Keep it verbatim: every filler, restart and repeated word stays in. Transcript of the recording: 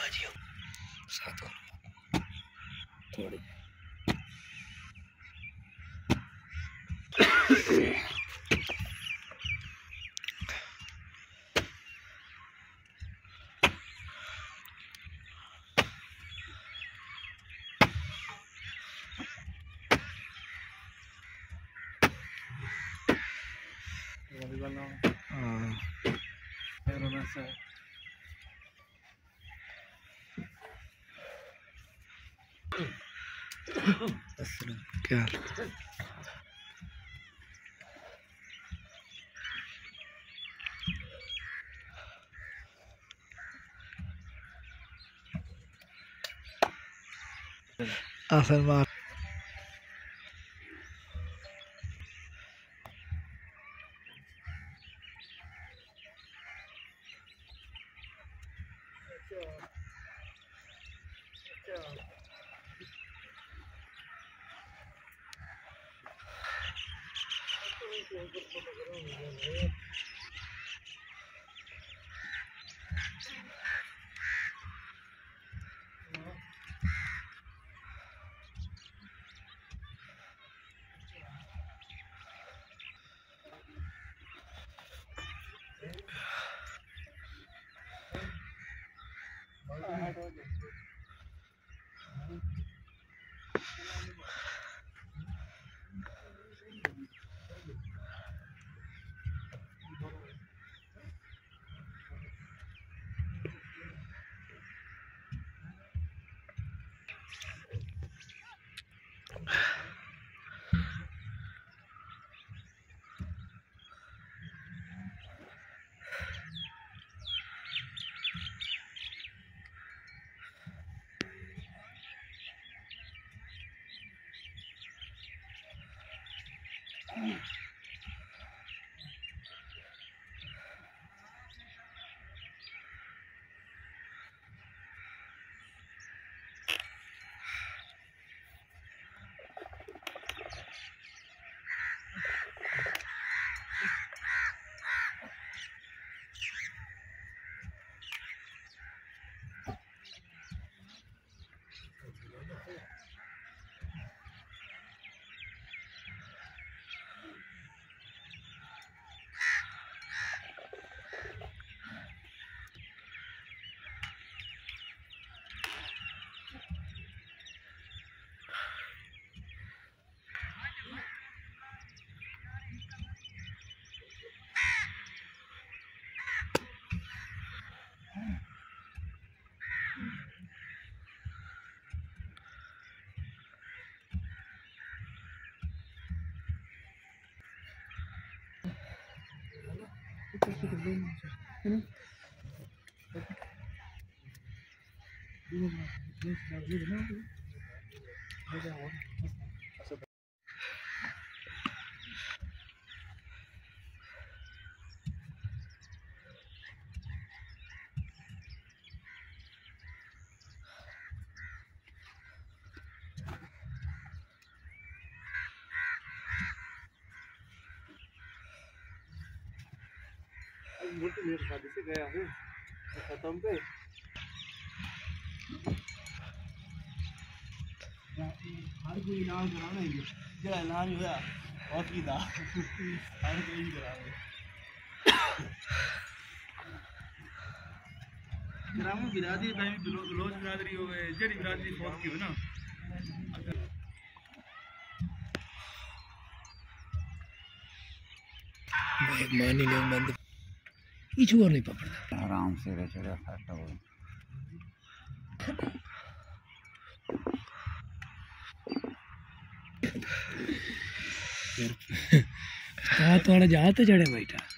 जियो साथ थोड़ी क्या आसन मार मुझे मेरे शादी से गया है खत्म पे हर कोई इलाज कराना है जो इलाज होया और की दा हर कोई करावे ग्राम बिरादरी भाई लोज बिरादरी हो गए जेडी बिरादरी बहुत की हो ना एक मानी ले बंद इचू और नहीं पकड़ता आराम से रह चढ़ा खाता हो हाथ वाला जहाँ तो चढ़े बैठा